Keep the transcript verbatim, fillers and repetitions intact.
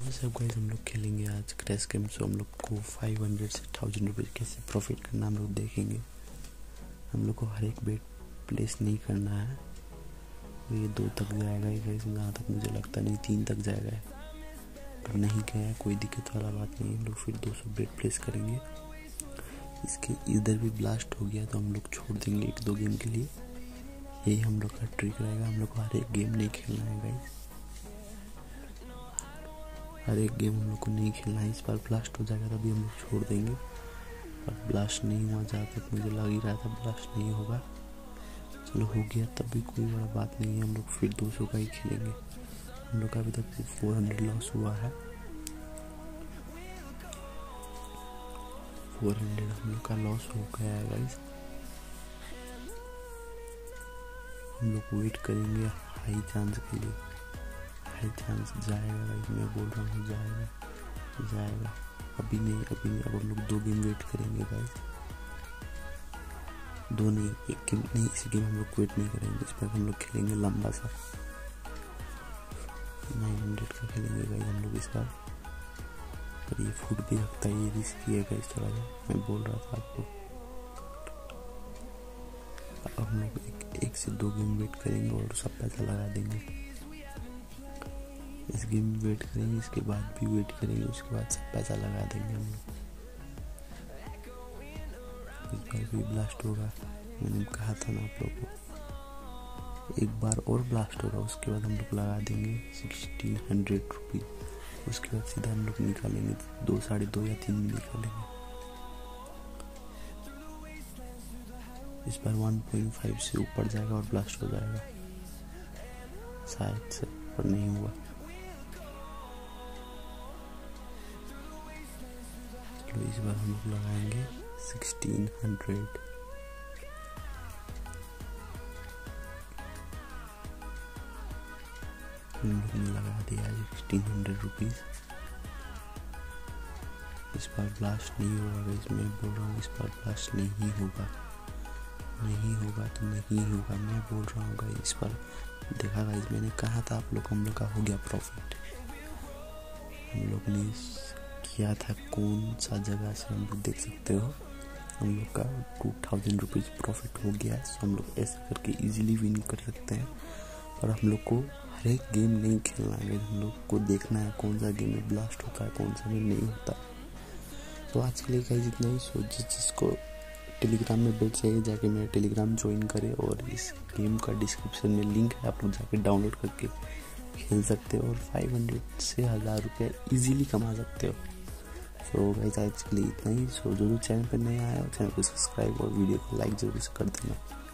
सब गाइस हम लोग खेलेंगे आज क्रैश गेम। सो हम लोग को फाइव हंड्रेड से थाउजेंड रुपीज़ कैसे प्रॉफिट करना हम लोग देखेंगे। हम लोग को हर एक बेट प्लेस नहीं करना है। ये दो तक जाएगा ये गाइस, जहाँ तक मुझे लगता नहीं तीन तक जाएगा। तो नहीं गया कोई दिक्कत वाला बात नहीं, हम लोग फिर दो सौ बेट प्लेस करेंगे। इसके इधर भी ब्लास्ट हो गया तो हम लोग छोड़ देंगे एक दो गेम के लिए। यही हम लोग का ट्रिक रहेगा। हम लोग को हर एक गेम नहीं खेलना है गाइस, हर एक गेम हम लोग को नहीं खेलना है। इस बार ब्लास्ट हो जाएगा तभी हम लोग छोड़ देंगे, पर ब्लास्ट नहीं हुआ जहाँ तक मुझे लग ही रहा था ब्लास्ट नहीं होगा। चलो हो गया तब भी कोई बड़ा बात नहीं है, हम लोग फिर दो सौ का ही खेलेंगे। हम लोग का अभी तक फोर हंड्रेड लॉस हुआ है। फोर हंड्रेड हम लोग का लॉस हो गया है गाइस। हम लोग वेट करेंगे हाई चांस के लिए। हाई चांस जाएगा गाइस, मैं बोल रहा हूँ जाएगा जाएगा अभी नहीं अभी नहीं अब हम लोग दो गेम वेट करेंगे गाइस। दो नहीं एक गेम नहीं, इसी गेम हम लोग वेट नहीं करेंगे। इस पर हम लोग खेलेंगे लंबा सा नाइन हंड्रेड का खेलेंगे गाइस हम लोग इस बार। पर ये फूट भी रखता है, ये रिस्की है गाइस थोड़ा सा, मैं बोल रहा था आपको। अब हम लोग एक, एक से दो गेम वेट करेंगे और सब पैसा लगा देंगे। इस गेम में वेट करेंगे, इसके बाद भी वेट करेंगे, उसके बाद सब पैसा लगा देंगे हम लोग। इस बार भी ब्लास्ट होगा, मैंने कहा था ना आप लोगों को। एक बार और ब्लास्ट होगा, उसके बाद हम लोग लगा देंगे सिक्सटीन हंड्रेड रुपीज। उसके बाद सीधा हम लोग निकालेंगे दो साढ़े दो या तीन में निकालेंगे। इस बार वन पॉइंट फाइव से ऊपर जाएगा और ब्लास्ट हो जाएगा शायद से, पर नहीं हुआ। तो इस बार हम लोग लगाएंगे सिक्सटीन हंड्रेड। हम लोग ने लगा दिया सिक्सटीन हंड्रेड रुपीज। इस बार ब्लास्ट नहीं होगा, इसमें बोल रहा हूँ इस बार ब्लास्ट नहीं होगा। नहीं होगा तो नहीं होगा, मैं बोल रहा हूँ इस बार। देखा गाइस, मैंने कहा था आप लोग, हम लोग का हो गया प्रॉफिट। हम लोग ने किया था कौन सा जगह से हम लोग देख सकते हो, हम लोग का टू थाउजेंड रुपीज़ प्रॉफिट हो गया है। सो हम लोग ऐसे करके इजीली विन कर सकते हैं। पर हम लोग को हर एक गेम नहीं खेलना है, हम लोग को देखना है कौन सा गेम में ब्लास्ट होता है कौन सा में नहीं होता। तो आज के लिए गाइस जितना ही। सो जिस जिसको टेलीग्राम में बैठ चाहिए जाके मेरा टेलीग्राम ज्वाइन करें, और इस गेम का डिस्क्रिप्शन में लिंक है, आप लोग जाके डाउनलोड करके खेल सकते हो और फाइव हंड्रेड से हज़ार रुपये इजीली कमा सकते हो। सो गाइस आज के लिए इतना ही। सो जो जो चैनल पर नया आया चैनल को सब्सक्राइब और वीडियो को लाइक जरूर कर देना।